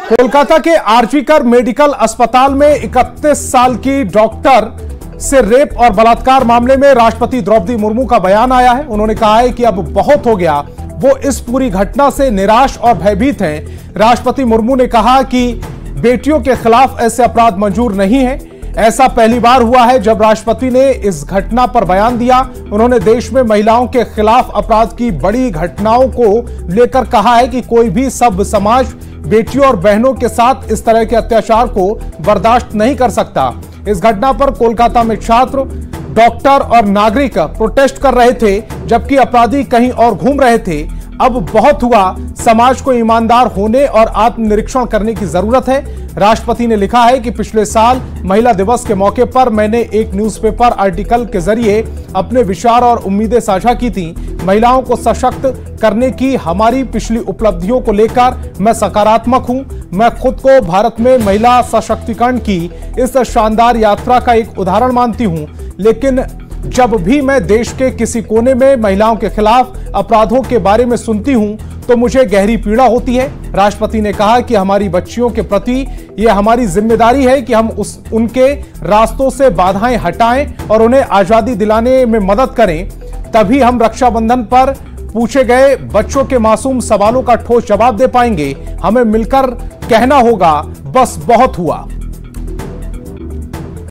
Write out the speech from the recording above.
कोलकाता के आरजीकर मेडिकल अस्पताल में 31 साल की डॉक्टर से रेप और बलात्कार मामले में राष्ट्रपति द्रौपदी मुर्मू का बयान आया है। उन्होंने कहा है कि अब बहुत हो गया। वो इस पूरी घटना से निराश और भयभीत हैं। राष्ट्रपति मुर्मू ने कहा कि बेटियों के खिलाफ ऐसे अपराध मंजूर नहीं है। ऐसा पहली बार हुआ है जब राष्ट्रपति ने इस घटना पर बयान दिया। उन्होंने देश में महिलाओं के खिलाफ अपराध की बड़ी घटनाओं को लेकर कहा है कि कोई भी सभ्य समाज बेटियों और बहनों के साथ इस तरह के अत्याचार को बर्दाश्त नहीं कर सकता। इस घटना पर कोलकाता में छात्र, डॉक्टर और नागरिक प्रोटेस्ट कर रहे थे, जबकि अपराधी कहीं और घूम रहे थे। अब बहुत हुआ। समाज को ईमानदार होने और आत्मनिरीक्षण करने की जरूरत है। राष्ट्रपति ने लिखा है कि पिछले साल महिला दिवस के मौके पर मैंने एक न्यूज़पेपर आर्टिकल के जरिए अपने विचार और उम्मीदें साझा की थी। महिलाओं को सशक्त करने की हमारी पिछली उपलब्धियों को लेकर मैं सकारात्मक हूं। मैं खुद को भारत में महिला सशक्तिकरण की इस शानदार यात्रा का एक उदाहरण मानती हूं। लेकिन जब भी मैं देश के किसी कोने में महिलाओं के खिलाफ अपराधों के बारे में सुनती हूं तो मुझे गहरी पीड़ा होती है। राष्ट्रपति ने कहा कि हमारी बच्चियों के प्रति यह हमारी जिम्मेदारी है कि हम उनके रास्तों से बाधाएं हटाएं और उन्हें आजादी दिलाने में मदद करें। तभी हम रक्षाबंधन पर पूछे गए बच्चों के मासूम सवालों का ठोस जवाब दे पाएंगे। हमें मिलकर कहना होगा, बस बहुत हुआ।